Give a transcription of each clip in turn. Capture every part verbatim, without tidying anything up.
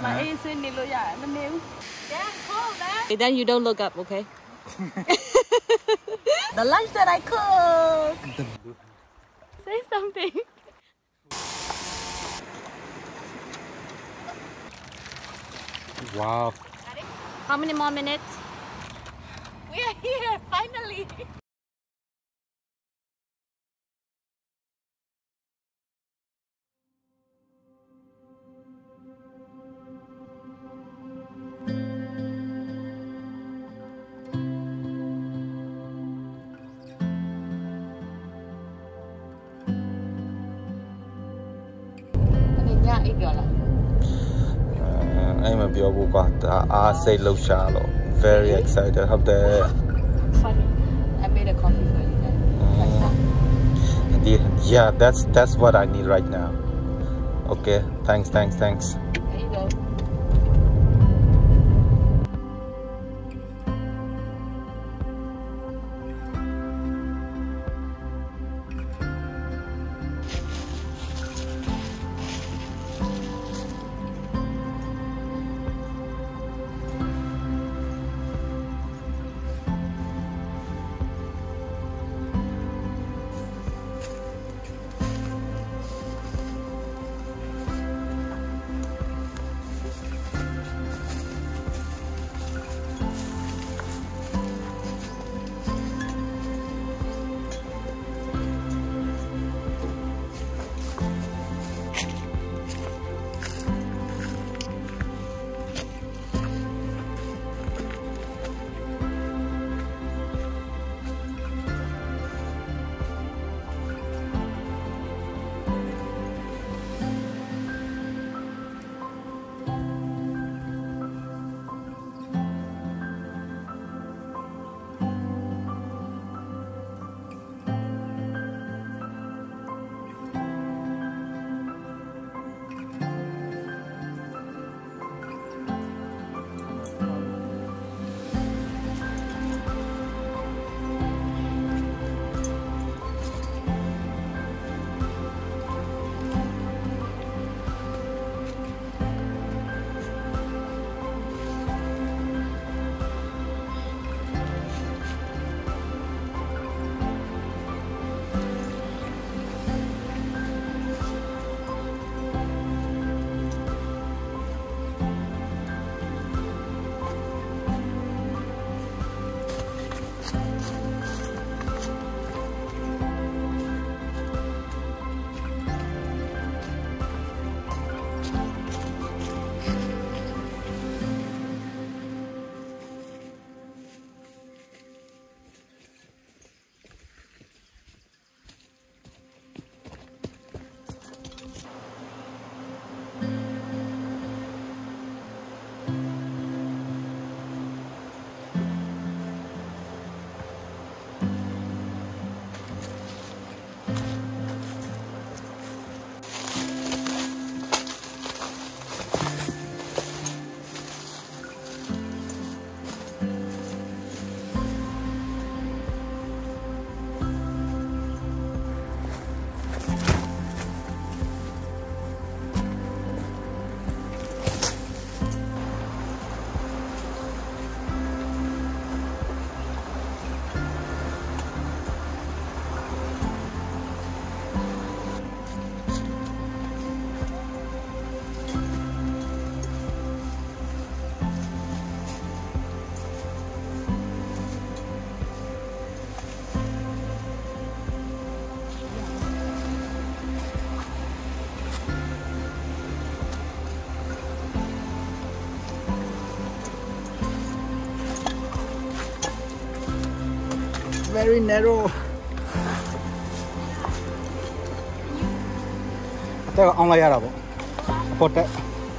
Then you don't look up, okay? The lunch that I cooked. Say something. Wow. How many more minutes? We are here, finally. I'm a very excited. How the Funny. I made a coffee for you then. Indeed. Yeah, that's that's what I need right now. Okay. Thanks, thanks, thanks. There you go. Very narrow. I think I'm like that. Put that.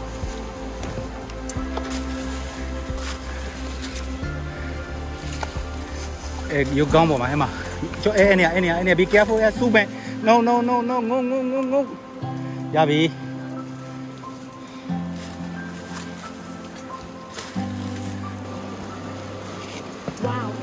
You gone, my Emma. Any, any, any. Be careful, yeah, super. No, no, no, no, no, no, no, no. Yabi. Wow.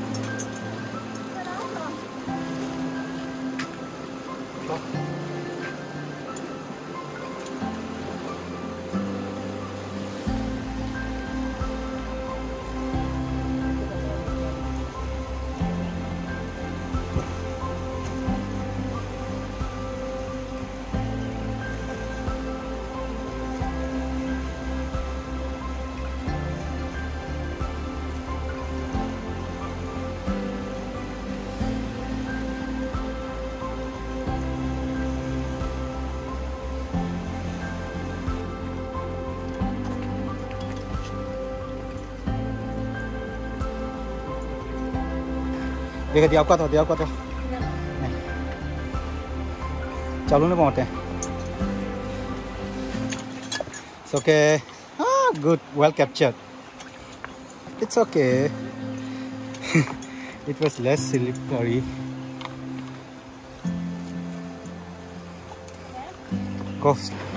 Bây giờ đi áo quạt thôi, đi áo quạt thôi. Này. Chào luôn nó bọn thế. It's okay. Ah, good, well captured. It's okay. It was less slippery. Go.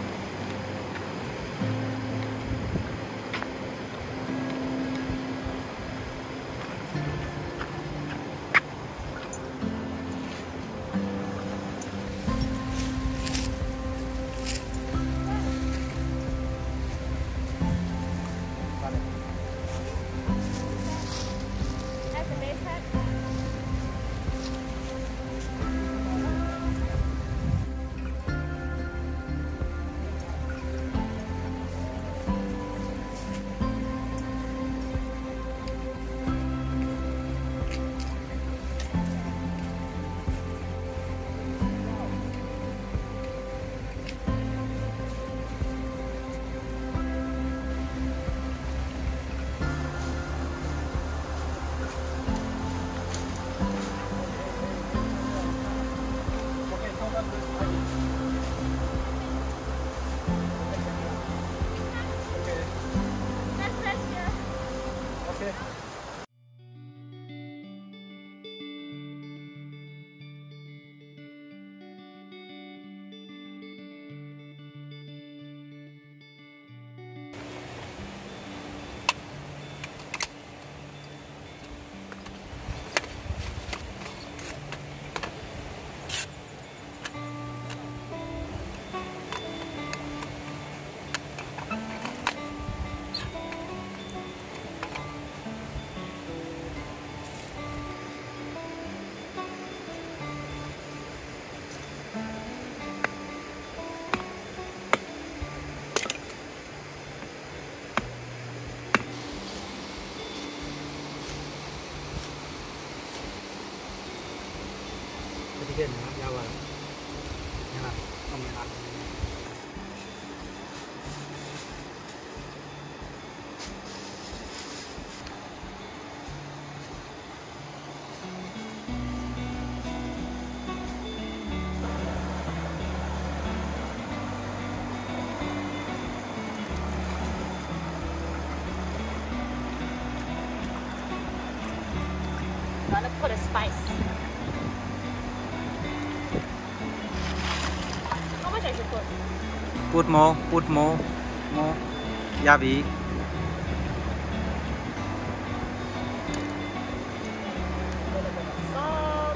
Sedikit ya, Jawa. Enak, om enak. Gonna put a spice. How much I should put? Put more, put more, more. Yabi. Salt.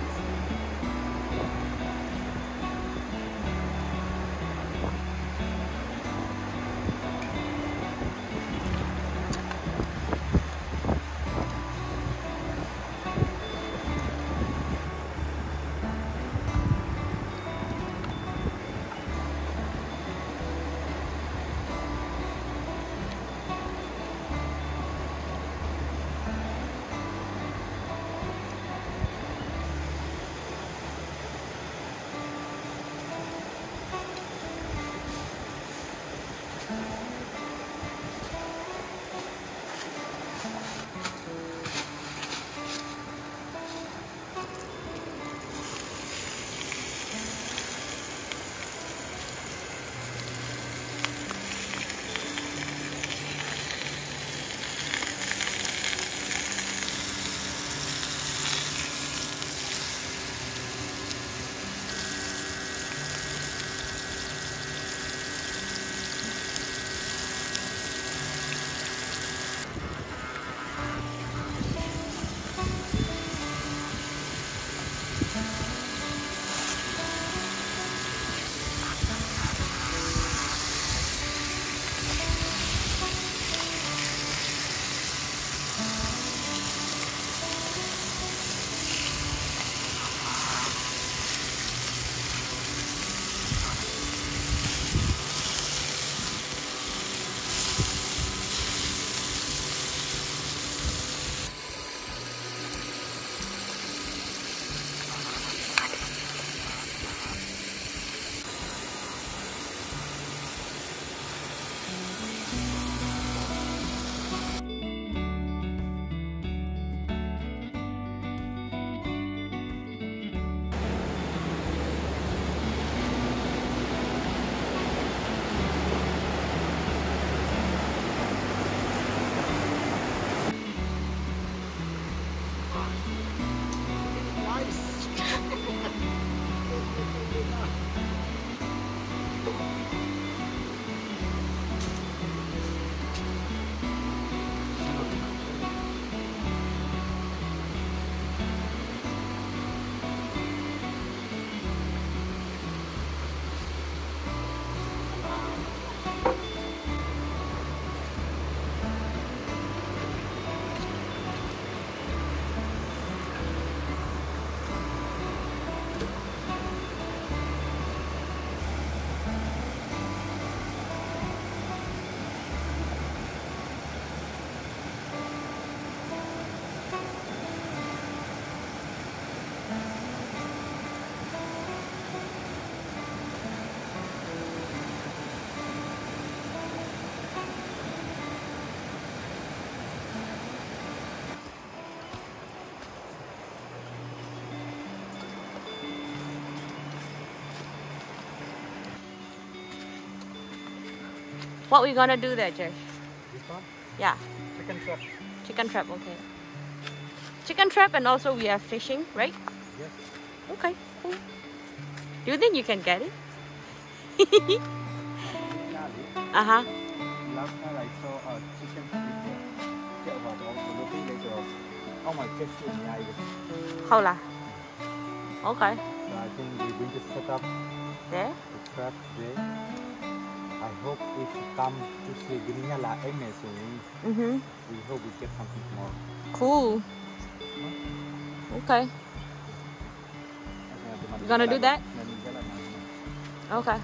What we gonna do there, Josh? This one? Yeah. Chicken trap. Chicken trap, okay. Chicken trap and also we are fishing, right? Yes. Okay, cool. Do you think you can get it? Uh-huh. Last time I saw a chicken before. Get about all the looking later. Oh my gosh, How lah? Okay. so I think we're going to set up There? the trap today. I hope if we come to see Grinala Agnes soon, Mm-hmm. we hope we get something more. Cool. Okay. You gonna do that? Okay.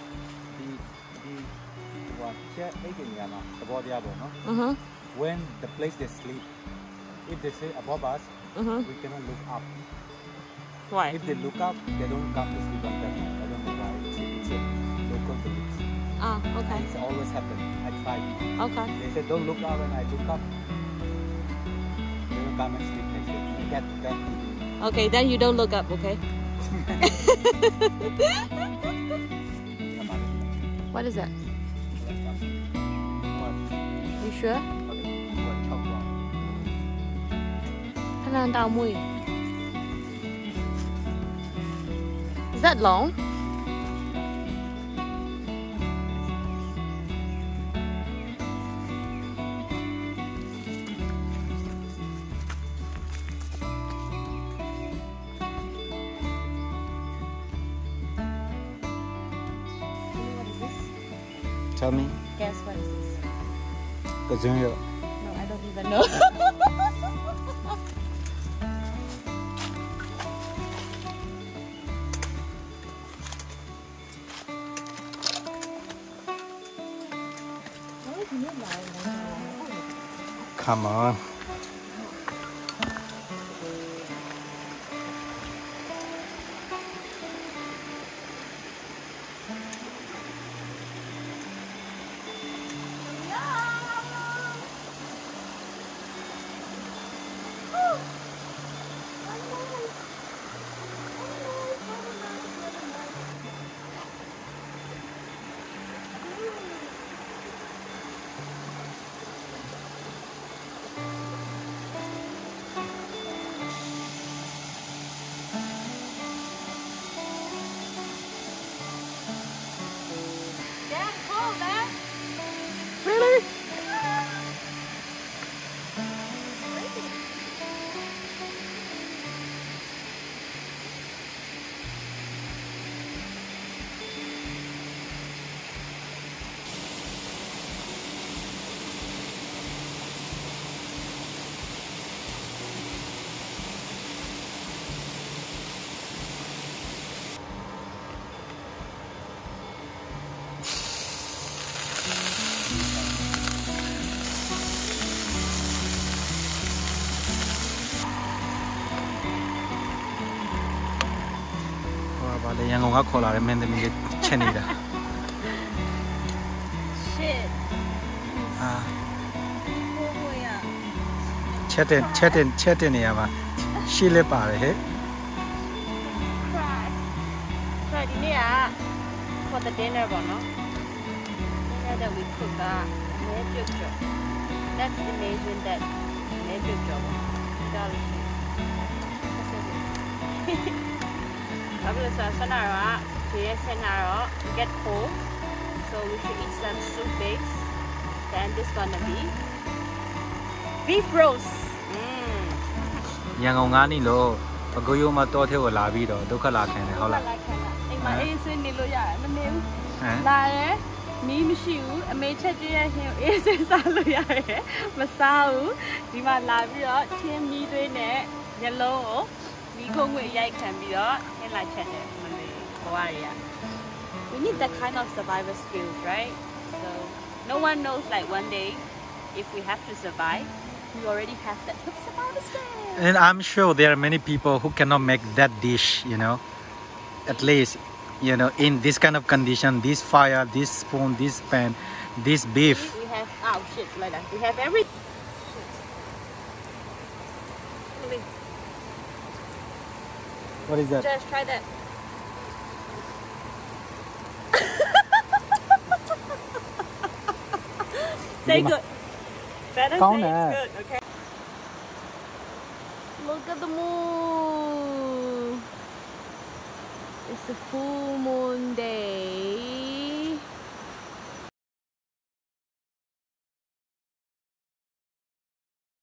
Mm-hmm. When the place they sleep, if they say above us, Mm-hmm. we cannot look up. Why? If they look up, they don't come to sleep on that. I don't know why. It's a, it's a local belief. Ah, okay. It's always happen. I tried. Okay. They said don't look up, and I look up. They don't come and sleep next day. That that. Okay, then you don't look up, okay? What is that? You sure? Is that long? Tell me. Guess what is this? Gazunyo. No, I don't even know. Come on. Really? Shit. Ah. Oh, Chatting, chatting, chatting. Yeah, she le pare he. Cry. Cry dinner for the dinner, no? Dinner that we cook. Ah, let's imagine that nature job. Get cold, so we should eat some soup base. Then this gonna be beef roast. Mm. ရန်ကုန်ငါးနီလို့ဘကိုရိုးမတော်ထဲကိုလာပြီးတော့ဒုက္ခလာခံတယ်ဟုတ်လားအိမ်မှာအေးစင်းနေလို့ရတယ်မနေဘူးဟမ်လာရဲမီးမရှိဘူးအမေချက်ကြည့်ရရင်အေးစင်းစားလို့ရတယ်မစားဘူးဒီမှာလာပြီးတော့ချင်းမီးသွေးနဲ့ညလုံးကိုမီးခုံးငွေရိုက်ခံပြီးတော့ဟင်းလာချက်တယ်မလေးဘဝရ We need that kind of survival skills, right? So no one knows like one day if we have to survive, we already have that survival skills. And I'm sure there are many people who cannot make that dish, you know. At least, you know, in this kind of condition, this fire, this spoon, this pan, this beef. We have oh shit like that. We have everything. What is that? Just try that. Say good. Better Count say it. it's good, okay? Look at the moon. It's a full moon day.